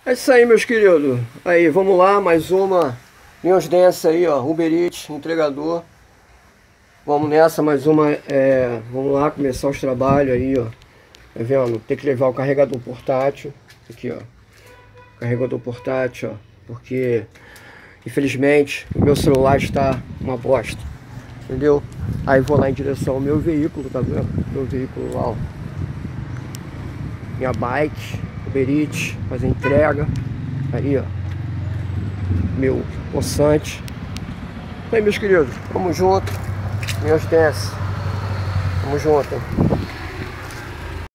É isso aí, meus queridos. Aí, vamos lá, mais uma Linhas Dance aí, ó, Uber Eats, entregador. Vamos nessa, mais uma, vamos lá, começar os trabalhos aí, ó. Tá vendo? Tem que levar o carregador portátil, aqui, ó. Carregador portátil, ó, porque, infelizmente, o meu celular está uma bosta, entendeu? Aí vou lá em direção ao meu veículo, tá vendo? Meu veículo lá, ó. Minha bike, Uber Eats, fazer entrega. Aí, ó, meu poçante. Aí, meus queridos, tamo junto. Linhas Dance, tamo junto.